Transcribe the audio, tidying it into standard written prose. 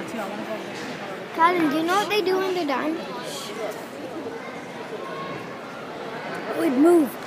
Colin, do you know what they do when they're done? Wait, move.